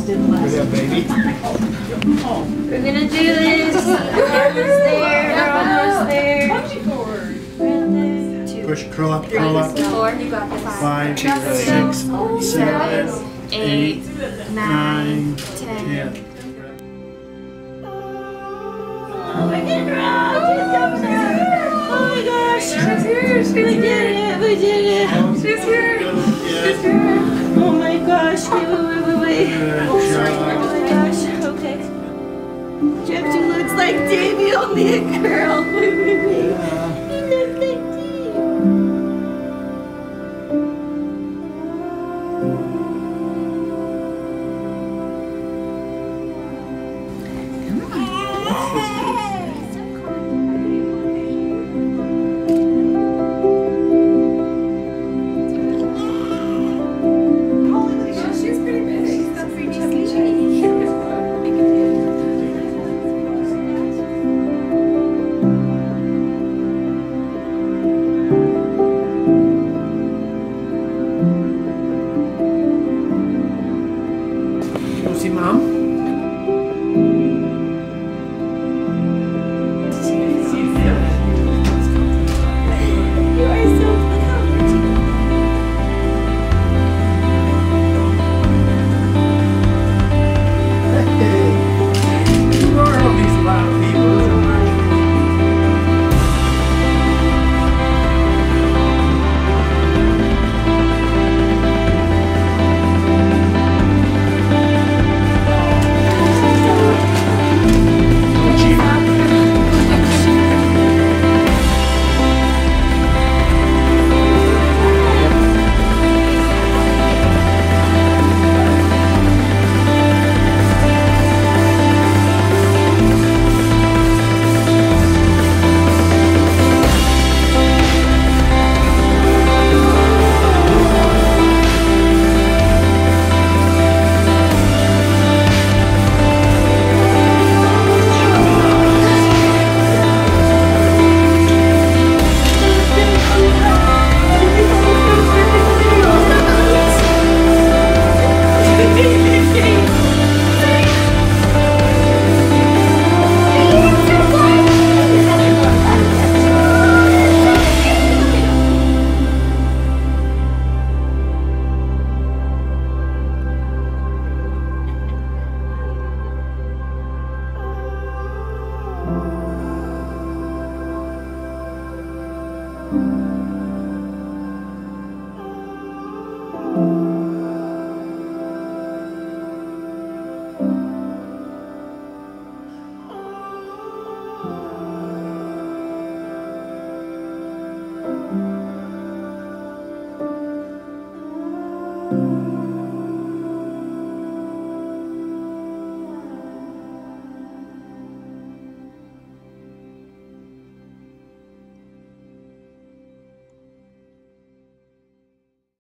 almost did the last Good, baby. We're gonna do this. We're almost there. We're almost there. Push, curl up, curl up. 4, 5, 6, 7, 8, 9, 10. Oh my gosh, she's here. We did it. We did it. She's here. She's here. Oh my gosh. Wait. Good Oh job. my gosh. Okay. Jeffy looks like Davey, only a girl. Wait.